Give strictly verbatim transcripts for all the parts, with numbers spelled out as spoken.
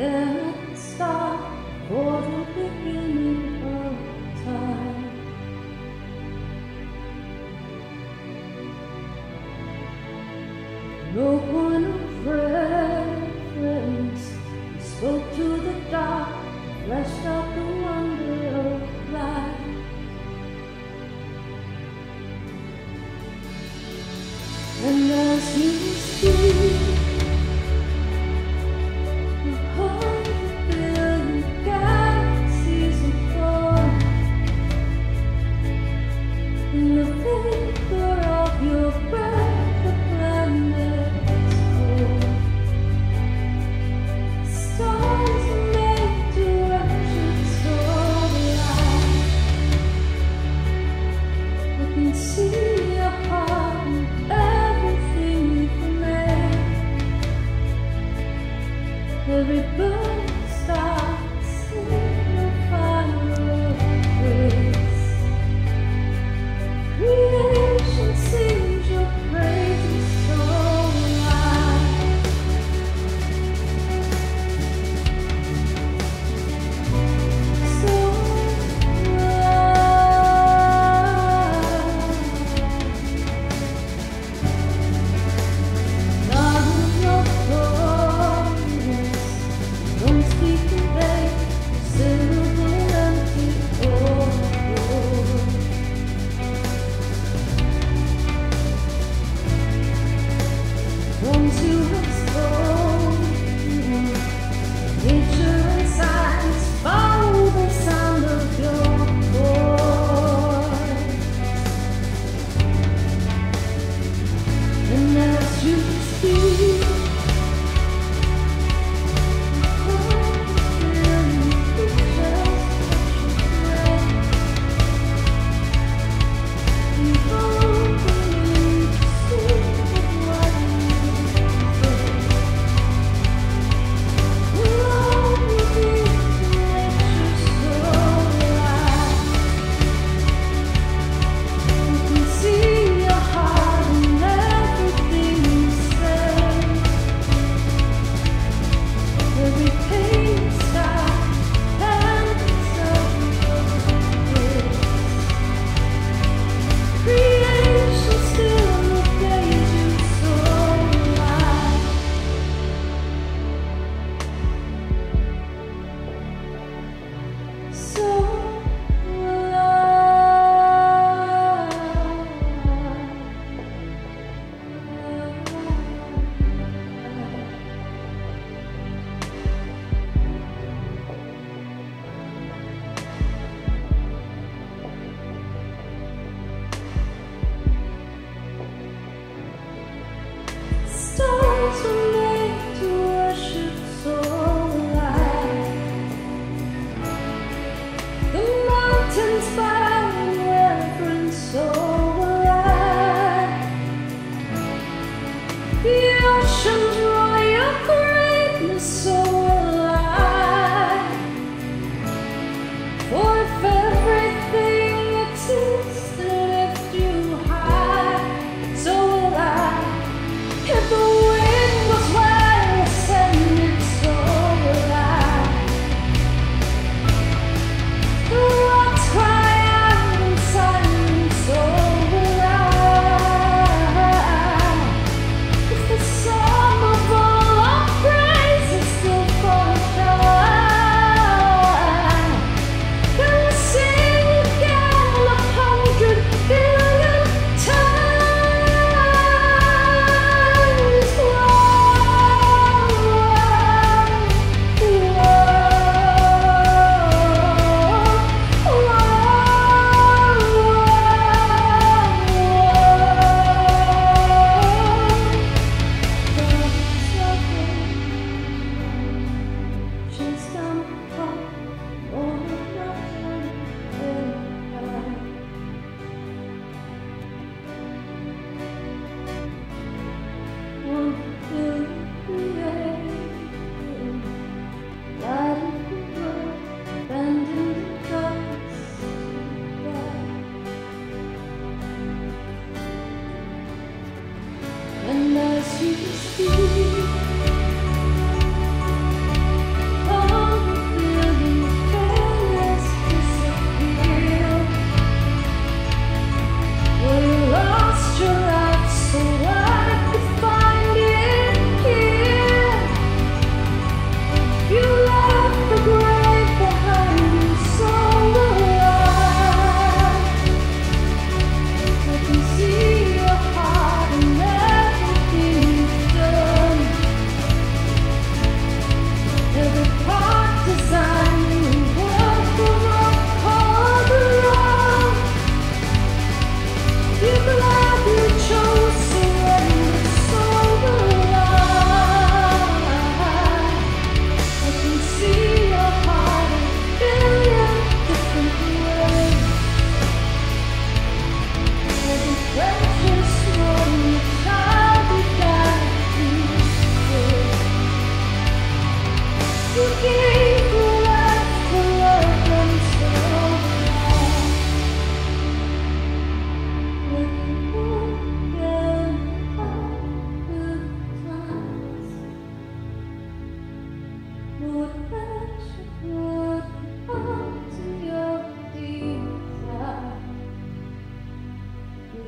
there at the start, for the beginning of time. No point of reference, he spoke to the dark, flashed out the wonder of life. And as you speak, a hundred billion galaxies are born in the vapor of your breath. The planets form. Stars make directions so alive. I can see your heart and everything you've made. Every bird starts singing a final praise. Creation sings your praises so alive. So alive. Not in your promise, no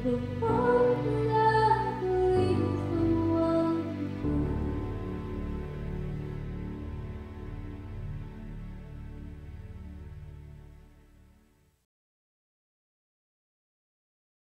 the one